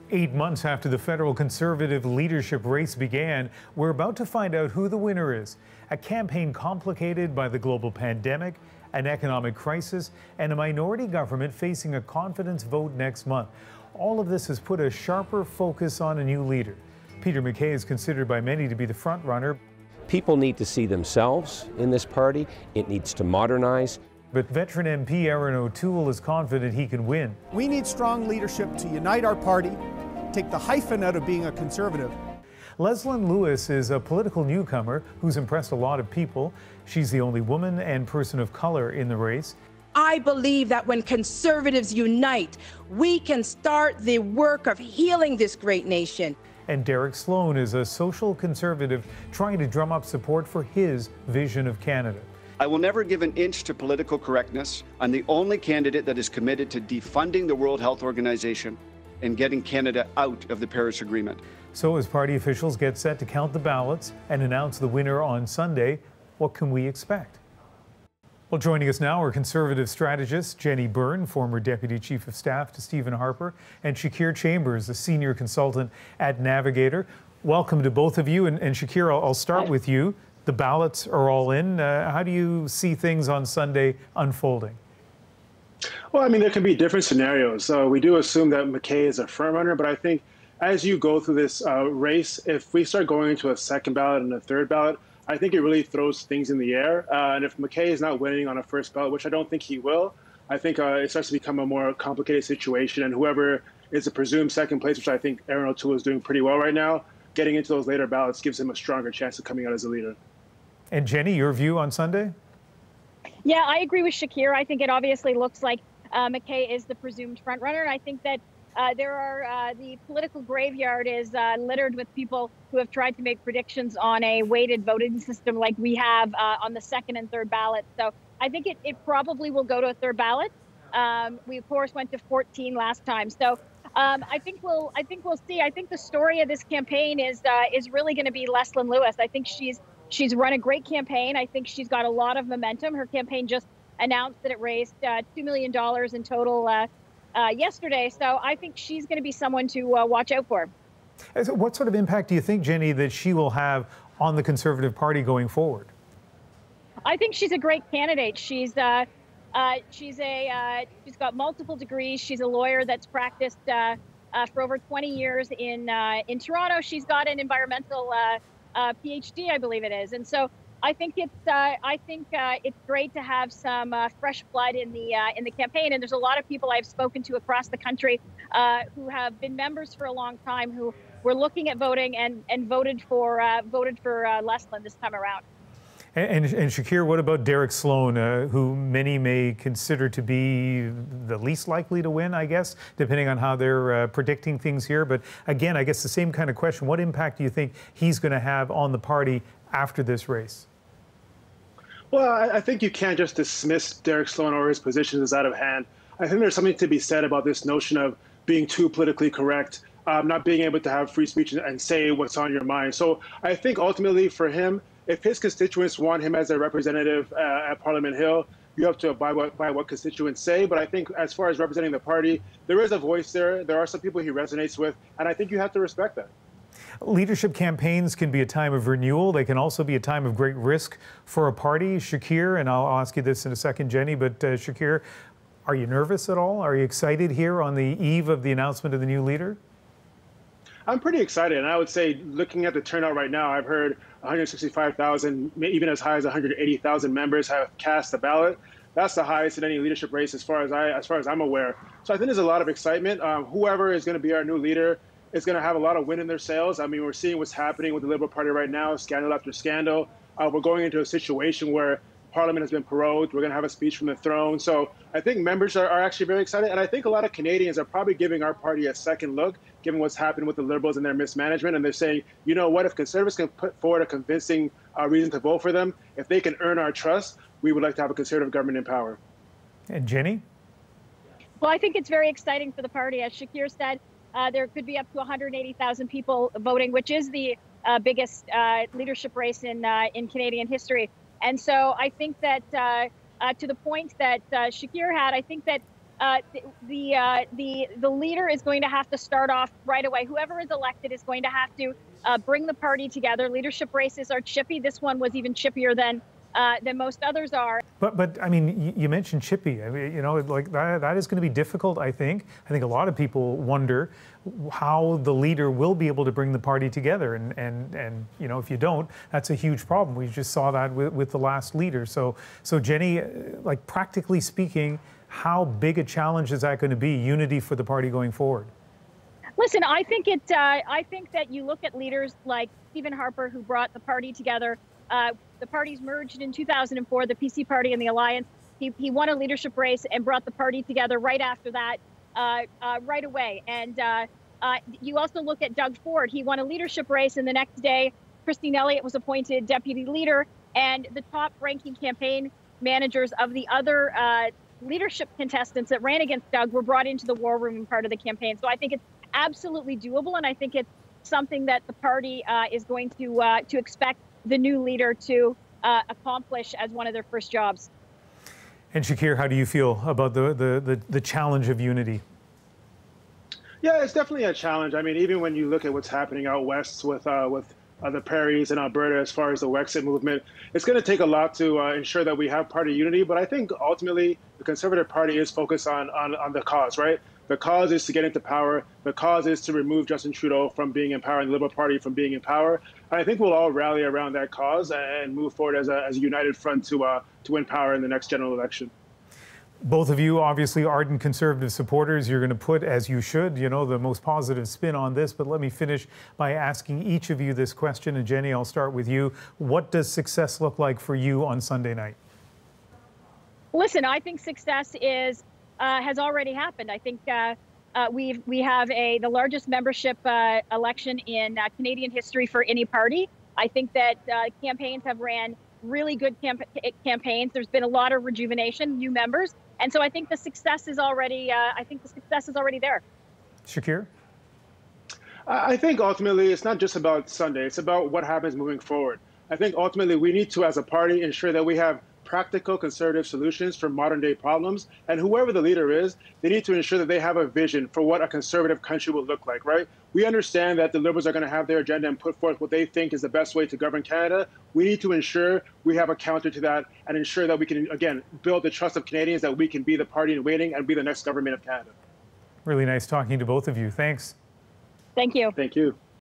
8 months after the federal Conservative leadership race began, we're about to find out who the winner is. A campaign complicated by the global pandemic, an economic crisis, and a minority government facing a confidence vote next month. All of this has put a sharper focus on a new leader. Peter MacKay is considered by many to be the front runner. People need to see themselves in this party. It needs to modernize. But veteran MP Arsenault is confident he can win. We need strong leadership to unite our party, take the hyphen out of being a Conservative. Leslyn Lewis is a political newcomer who's impressed a lot of people. She's the only woman and person of color in the race. I believe that when Conservatives unite, we can start the work of healing this great nation. And Derek Sloan is a social conservative trying to drum up support for his vision of Canada. I will never give an inch to political correctness. I'm the only candidate that is committed to defunding the World Health Organization and getting Canada out of the Paris Agreement. So as party officials get set to count the ballots and announce the winner on Sunday, what can we expect? Well, joining us now are Conservative strategists Jenni Byrne, former Deputy Chief of Staff to Stephen Harper, and Shakir Chambers, a senior consultant at Navigator. Welcome to both of you. And Shakir, I'll start with you. The ballots are all in. How do you see things on Sunday unfolding? Well, I mean, there can be different scenarios. We do assume that MacKay is a front runner, but I think as you go through this race, if we start going into a second ballot and a third ballot, I think it really throws things in the air. And if MacKay is not winning on a first ballot, which I don't think he will, I think it starts to become a more complicated situation. And whoever is a presumed second place, which I think Arsenault is doing pretty well right now, getting into those later ballots gives him a stronger chance of coming out as a leader. And Jenni, your view on Sunday? Yeah, I agree with Shakir. I think it obviously looks like MacKay is the presumed frontrunner. And I think that the political graveyard is littered with people who have tried to make predictions on a weighted voting system like we have on the second and third ballot. So I think it probably will go to a third ballot. We of course went to 14 last time. So I think we'll see. I think the story of this campaign is really going to be Leslyn Lewis. I think she's run a great campaign. I think she's got a lot of momentum. Her campaign just announced that it raised $2 million in total yesterday. So I think she's going to be someone to watch out for. What sort of impact do you think, Jenni, that she will have on the Conservative Party going forward? I think she's a great candidate. She's got multiple degrees. She's a lawyer that's practiced for over 20 years in Toronto. She's got an environmental PhD, I believe it is, and so I think it's great to have some fresh blood in the campaign. And there's a lot of people I've spoken to across the country who have been members for a long time who were looking at voting and voted for Leslyn this time around. And Shakir, what about Derek Sloan, who many may consider to be the least likely to win, I guess, depending on how they're predicting things here. But again, I guess the same kind of question. What impact do you think he's going to have on the party after this race? Well, I think you can't just dismiss Derek Sloan or his positions as out of hand. I think there's something to be said about this notion of being too politically correct, not being able to have free speech and say what's on your mind. So I think ultimately for him, if his constituents want him as a representative at Parliament Hill, you have to abide by what constituents say. But I think as far as representing the party, there is a voice there. There are some people he resonates with, and I think you have to respect that. Leadership campaigns can be a time of renewal. They can also be a time of great risk for a party. Shakir, and I'll ask you this in a second, Jenni, but Shakir, are you nervous at all? Are you excited here on the eve of the announcement of the new leader? I'm pretty excited, and I would say, looking at the turnout right now, I've heard 165,000, even as high as 180,000 members have cast a ballot. That's the highest in any leadership race as far as I'm aware. So I think there's a lot of excitement. Whoever is going to be our new leader is going to have a lot of wind in their sails. I mean, we're seeing what's happening with the Liberal Party right now, scandal after scandal. We're going into a situation where Parliament has been prorogued. We're going to have a speech from the throne. So I think members are actually very excited. And I think a lot of Canadians are probably giving our party a second look, given what's happened with the Liberals and their mismanagement. And they're saying, you know what, if Conservatives can put forward a convincing reason to vote for them, if they can earn our trust, we would like to have a Conservative government in power. And Jenni? Well, I think it's very exciting for the party. As Shakir said, there could be up to 180,000 people voting, which is the biggest leadership race in Canadian history. And so I think that to the point that Shakir had, I think that the leader is going to have to start off right away. Whoever is elected is going to have to bring the party together. Leadership races are chippy. This one was even chippier than most others are. But I mean, you mentioned chippy. I mean, you know, like that is going to be difficult, I think. I think a lot of people wonder how the leader will be able to bring the party together. And you know, if you don't, that's a huge problem. We just saw that with the last leader. So Jenni, like practically speaking, how big a challenge is that going to be, unity for the party going forward? Listen, I think that you look at leaders like Stephen Harper, who brought the party together. The parties merged in 2004, the PC party and the Alliance. He won a leadership race and brought the party together right after that, right away. And you also look at Doug Ford. He won a leadership race, and the next day, Christine Elliott was appointed deputy leader, and the top-ranking campaign managers of the other leadership contestants that ran against Doug were brought into the war room and part of the campaign. So I think it's absolutely doable, and I think it's something that the party is going to expect the new leader to accomplish as one of their first jobs. And Shakir, how do you feel about the challenge of unity? Yeah, it's definitely a challenge. I mean, even when you look at what's happening out west with the prairies in Alberta as far as the Wexit movement, it's going to take a lot to ensure that we have party unity. But I think ultimately the Conservative Party is focused on the cause, right? The cause is to get into power. The cause is to remove Justin Trudeau from being in power and the Liberal Party from being in power. And I think we'll all rally around that cause and move forward as a united front to win power in the next general election. Both of you, obviously ardent Conservative supporters. You're going to put, as you should, you know, the most positive spin on this. But let me finish by asking each of you this question. And Jenni, I'll start with you. What does success look like for you on Sunday night? Listen, I think success has already happened. I think we have the largest membership election in Canadian history for any party. I think that campaigns have ran really good campaigns. There's been a lot of rejuvenation, new members, and so I think the success is already. There. Shakir? I think ultimately it's not just about Sunday. It's about what happens moving forward. I think ultimately we need to, as a party, ensure that we have practical Conservative solutions for modern day problems. And whoever the leader is, they need to ensure that they have a vision for what a Conservative country will look like, right? We understand that the Liberals are going to have their agenda and put forth what they think is the best way to govern Canada. We need to ensure we have a counter to that and ensure that we can, again, build the trust of Canadians that we can be the party in waiting and be the next government of Canada. Really nice talking to both of you. Thanks. Thank you. Thank you.